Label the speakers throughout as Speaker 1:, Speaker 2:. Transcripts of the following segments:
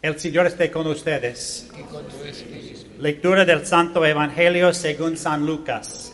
Speaker 1: El Señor esté con ustedes.
Speaker 2: y con tu espíritu.
Speaker 1: Lectura del Santo Evangelio según San Lucas.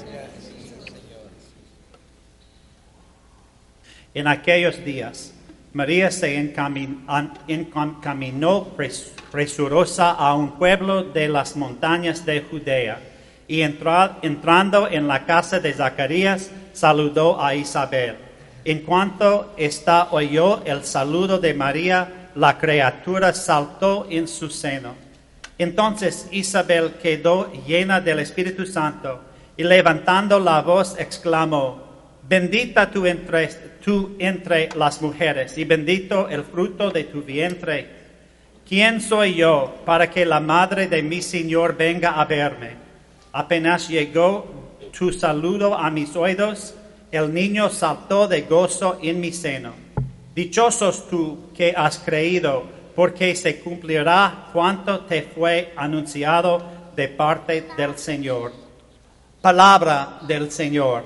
Speaker 1: En aquellos días, María se encaminó presurosa a un pueblo de las montañas de Judea, y entrando en la casa de Zacarías, saludó a Isabel. En cuanto ésta oyó el saludo de María, la criatura saltó en su seno. Entonces Isabel quedó llena del Espíritu Santo, y levantando la voz exclamó: Bendita tú entre las mujeres, y bendito el fruto de tu vientre. ¿Quién soy yo para que la madre de mi Señor venga a verme? Apenas llegó tu saludo a mis oídos, el niño saltó de gozo en mi seno. Dichosos tú que has creído, porque se cumplirá cuanto te fue anunciado de parte del Señor. Palabra del Señor.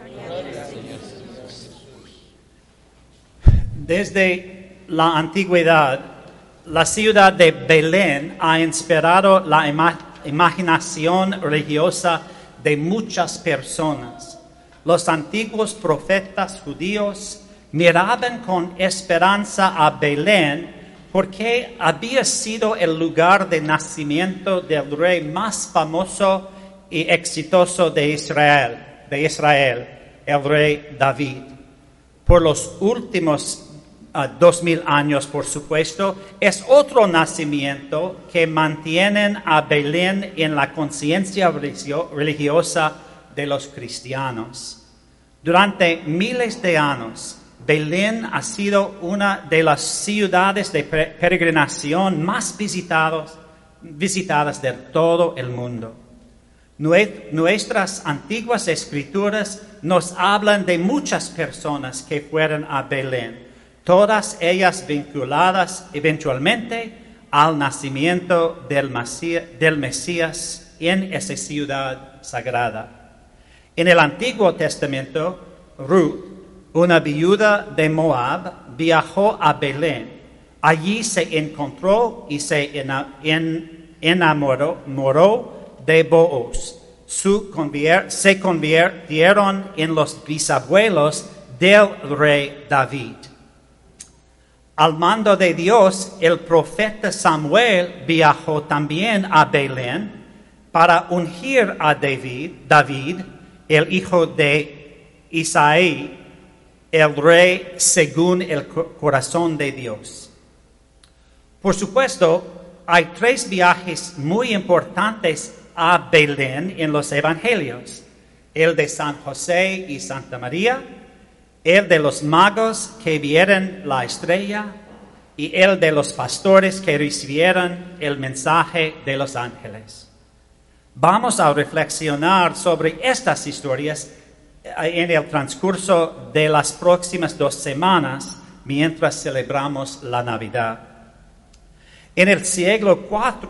Speaker 1: Desde la antigüedad, la ciudad de Belén ha inspirado la imaginación religiosa de muchas personas. Los antiguos profetas judíos miraban con esperanza a Belén porque había sido el lugar de nacimiento del rey más famoso y exitoso de Israel, el rey David. Por los últimos 2000 años, por supuesto, es otro nacimiento que mantienen a Belén en la conciencia religiosa de los cristianos. Durante miles de años, Belén ha sido una de las ciudades de peregrinación más visitadas de todo el mundo. Nuestras antiguas escrituras nos hablan de muchas personas que fueron a Belén, todas ellas vinculadas eventualmente al nacimiento del Mesías en esa ciudad sagrada. En el Antiguo Testamento, Ruth, una viuda de Moab, viajó a Belén. Allí se encontró y se enamoró de Booz. Se convirtieron en los bisabuelos del rey David. Al mando de Dios, el profeta Samuel viajó también a Belén para ungir a David, el hijo de Isaí, el rey según el corazón de Dios. Por supuesto, hay 3 viajes muy importantes a Belén en los evangelios: el de San José y Santa María, el de los magos que vieron la estrella y el de los pastores que recibieron el mensaje de los ángeles. Vamos a reflexionar sobre estas historias en el transcurso de las próximas 2 semanas mientras celebramos la Navidad. En el siglo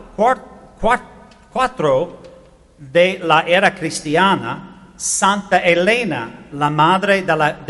Speaker 1: IV de la era cristiana, Santa Elena, la madre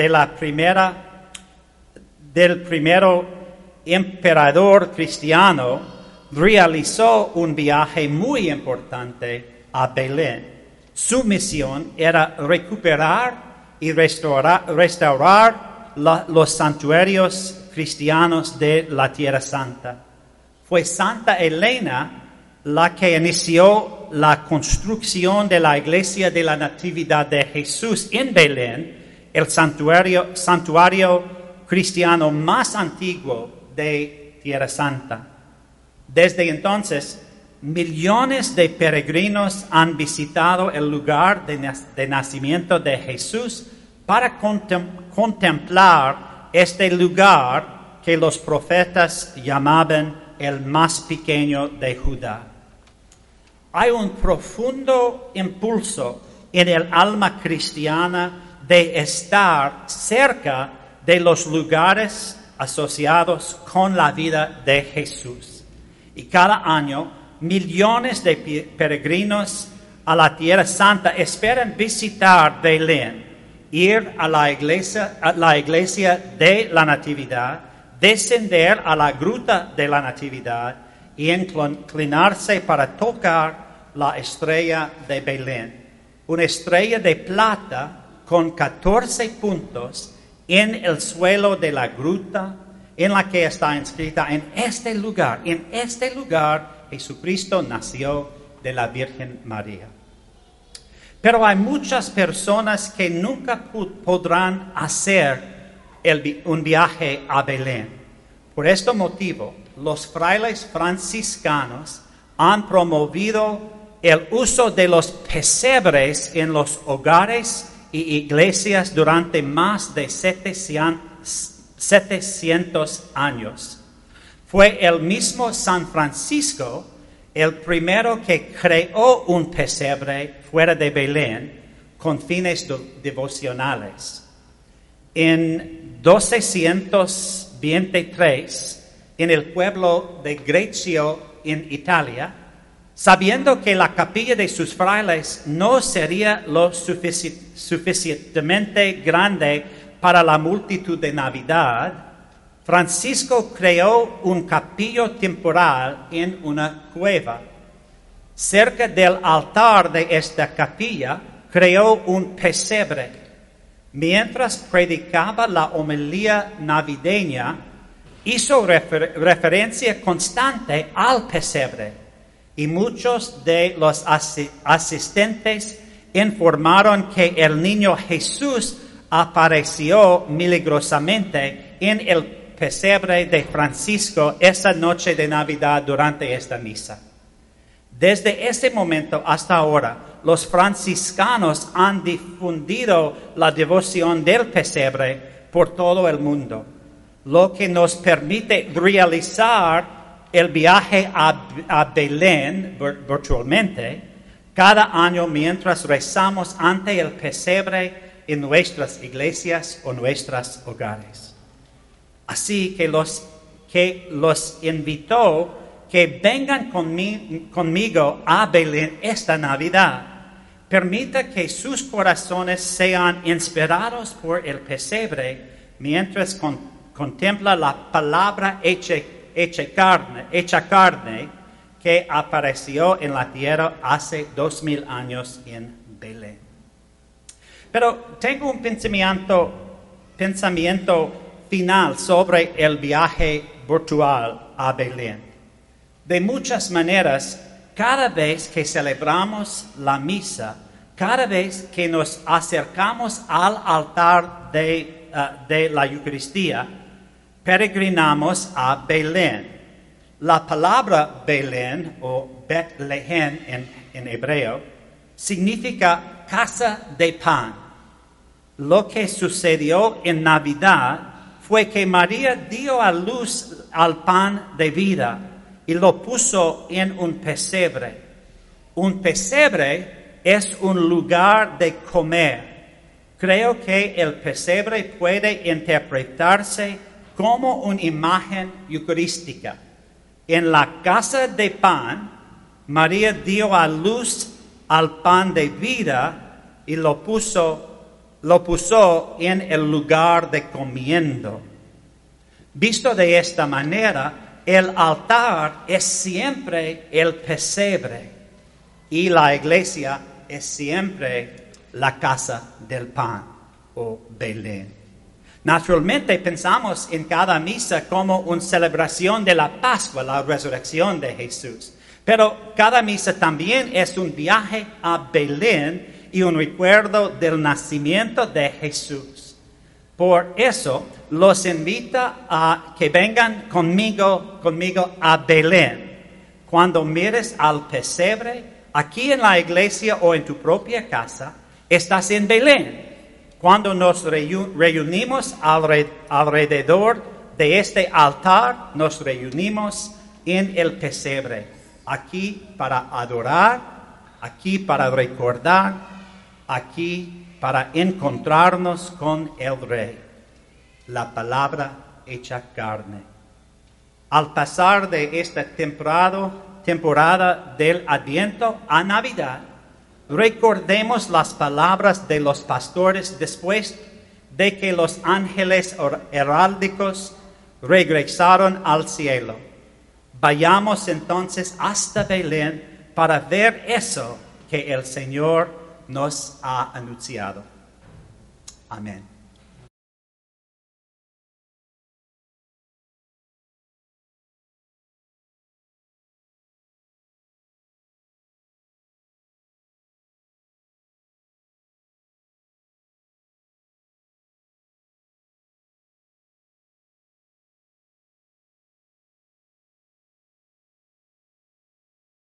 Speaker 1: del primero emperador cristiano, realizó un viaje muy importante a Belén. Su misión era recuperar y restaurar los santuarios cristianos de la Tierra Santa. Fue Santa Elena la que inició la construcción de la iglesia de la Natividad de Jesús en Belén, el santuario cristiano más antiguo de Tierra Santa. Desde entonces, millones de peregrinos han visitado el lugar de nacimiento de Jesús para contemplar este lugar que los profetas llamaban el más pequeño de Judá. Hay un profundo impulso en el alma cristiana de estar cerca de los lugares asociados con la vida de Jesús. Y cada año, millones de peregrinos a la Tierra Santa esperan visitar Belén, ir a la iglesia de la Natividad, descender a la gruta de la Natividad y inclinarse para tocar la estrella de Belén, una estrella de plata con 14 puntos en el suelo de la gruta, en la que está inscrita: en este lugar Jesucristo nació de la Virgen María. Pero hay muchas personas que nunca podrán hacer un viaje a Belén. Por este motivo, los frailes franciscanos han promovido el uso de los pesebres en los hogares y iglesias durante más de 700 años. Fue el mismo San Francisco el primero que creó un pesebre fuera de Belén con fines devocionales. En 1223, en el pueblo de Grecio, en Italia, sabiendo que la capilla de sus frailes no sería lo suficientemente grande para la multitud de Navidad, Francisco creó un capillo temporal en una cueva. Cerca del altar de esta capilla creó un pesebre. Mientras predicaba la homilía navideña, hizo referencia constante al pesebre, y muchos de los asistentes informaron que el niño Jesús apareció milagrosamente en el pesebre de Francisco esa noche de Navidad durante esta misa. Desde ese momento hasta ahora, los franciscanos han difundido la devoción del pesebre por todo el mundo, lo que nos permite realizar el viaje a Belén virtualmente cada año mientras rezamos ante el pesebre en nuestras iglesias o nuestros hogares. Así que los invitó que vengan conmigo a Belén esta Navidad. Permita que sus corazones sean inspirados por el pesebre mientras contempla la palabra hecha carne que apareció en la tierra hace 2000 años en Belén. Pero tengo un pensamiento final sobre el viaje virtual a Belén. De muchas maneras, cada vez que celebramos la misa, cada vez que nos acercamos al altar de la Eucaristía, peregrinamos a Belén. La palabra Belén o Betlehem en hebreo significa casa de pan. Lo que sucedió en Navidad fue que María dio a luz al pan de vida y lo puso en un pesebre. Un pesebre es un lugar de comer. Creo que el pesebre puede interpretarse como una imagen eucarística. En la casa de pan, María dio a luz al pan de vida y lo puso en el lugar de comiendo. Visto de esta manera, el altar es siempre el pesebre y la iglesia es siempre la casa del pan o Belén. Naturalmente pensamos en cada misa como una celebración de la Pascua, la resurrección de Jesús. Pero cada misa también es un viaje a Belén y un recuerdo del nacimiento de Jesús. Por eso los invita a que vengan conmigo a Belén. Cuando mires al pesebre, aquí en la iglesia o en tu propia casa, estás en Belén. Cuando nos reunimos alrededor de este altar, nos reunimos en el pesebre. Aquí para adorar, aquí para recordar, aquí para encontrarnos con el Rey, la palabra hecha carne. Al pasar de esta temporada del Adviento a Navidad, recordemos las palabras de los pastores después de que los ángeles heráldicos regresaron al cielo. Vayamos entonces hasta Belén para ver eso que el Señor nos ha anunciado. Amén.